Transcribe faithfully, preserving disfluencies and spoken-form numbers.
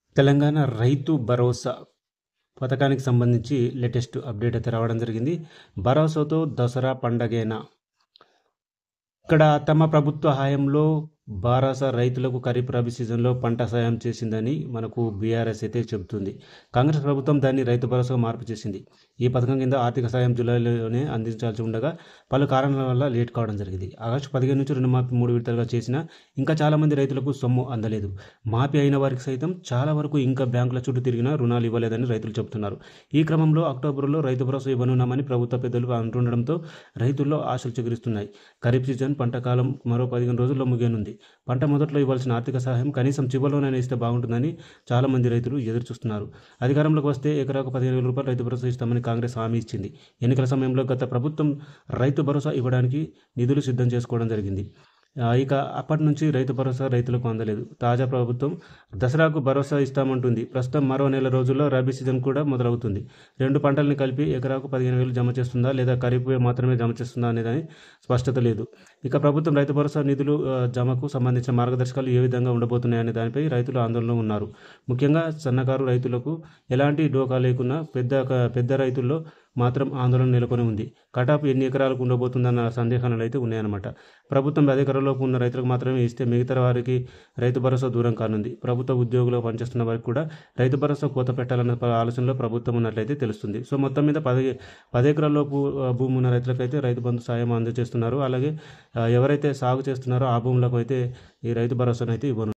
తెలంగాణ రైతు భరోసా పథకానికి సంబంధించి latest update అయితే రావడం జరిగింది. భరోసాతో దసరా పండగేనా? ఇక్కడ తమ ప్రభుత్వ హయాంలో భరోసా రైతులకు ఖరీఫ్ రబీ సీజన్లో పంట సాయం చేసిందని మనకు బీఆర్ఎస్ అయితే చెబుతుంది. కాంగ్రెస్ ప్రభుత్వం దాన్ని రైతు భరోసాగా మార్పు చేసింది. ఈ పథకం కింద ఆర్థిక సాయం జూలైలోనే అందించాల్సి ఉండగా పలు కారణాల వల్ల లేట్ కావడం జరిగింది. ఆగస్టు పదిహేను నుంచి రుణమాఫీ మూడు విడతలుగా చేసినా ఇంకా చాలామంది రైతులకు సొమ్ము అందలేదు. మాఫీ అయిన వారికి సైతం చాలా వరకు ఇంకా బ్యాంకుల చుట్టూ తిరిగినా రుణాలు ఇవ్వలేదని రైతులు చెబుతున్నారు. ఈ క్రమంలో అక్టోబర్లో రైతు భరోసా ఇవ్వనున్నామని ప్రభుత్వ పెద్దలు అంటుండడంతో రైతుల్లో ఆశలు చిగురిస్తున్నాయి. ఖరీఫ్ సీజన్ పంట కాలం మరో పదిహేను రోజుల్లో ముగియనుంది. పంట మొదట్లో ఇవ్వాల్సిన ఆర్థిక సహాయం కనీసం చివరిలోనైనా ఇస్తే బాగుంటుందని చాలామంది రైతులు ఎదురు చూస్తున్నారు. అధికారంలోకి వస్తే ఎకరాకు పదిహేను వేల రూపాయలు రైతు భరోసా ఇస్తామని కాంగ్రెస్ హామీ ఇచ్చింది. ఎన్నికల సమయంలో గత ప్రభుత్వం రైతు భరోసా ఇవ్వడానికి నిధులు సిద్ధం చేసుకోవడం జరిగింది. ఇక అప్పటి నుంచి రైతు భరోసా రైతులకు అందలేదు. తాజా ప్రభుత్వం దసరాకు భరోసా ఇస్తామంటుంది. ప్రస్తుతం మరో నెల రోజుల్లో రబీ సీజన్ కూడా మొదలవుతుంది. రెండు పంటల్ని కలిపి ఎకరాకు పదిహేను వేలు జమ చేస్తుందా లేదా ఖరీఫ్ మాత్రమే జమ చేస్తుందా అనేదని స్పష్టత లేదు. ఇక ప్రభుత్వం రైతు భరోసా నిధులు జమకు సంబంధించిన మార్గదర్శకాలు ఏ విధంగా ఉండబోతున్నాయనే దానిపై రైతులు ఆందోళనలో ఉన్నారు. ముఖ్యంగా సన్నకారు రైతులకు ఎలాంటి డోకా లేకున్నా పెద్ద పెద్ద రైతుల్లో మాత్రం ఆందోళన నెలకొని ఉంది. కటాఫ్ ఎన్ని ఎకరాలకు ఉండబోతుందన్న సందేహాలు అయితే ఉన్నాయన్నమాట. ప్రభుత్వం అధికారంలోకి ఉన్న రైతులకు మాత్రమే ఇస్తే మిగతా వారికి రైతు భరోసా దూరం కానుంది. ప్రభుత్వ ఉద్యోగులు పనిచేస్తున్న వారికి కూడా రైతు భరోసా కోత పెట్టాలన్న ఆలోచనలో ప్రభుత్వం ఉన్నట్లయితే తెలుస్తుంది. సో మొత్తం మీద పది పది ఎకరాల్లోపు భూమి ఉన్న రైతులకైతే రైతు బంధు సాయం అందజేస్తున్నారు. అలాగే ఎవరైతే సాగు చేస్తున్నారో ఆ భూములకు అయితే ఈ రైతు భరోసాను అయితే ఇవ్వను.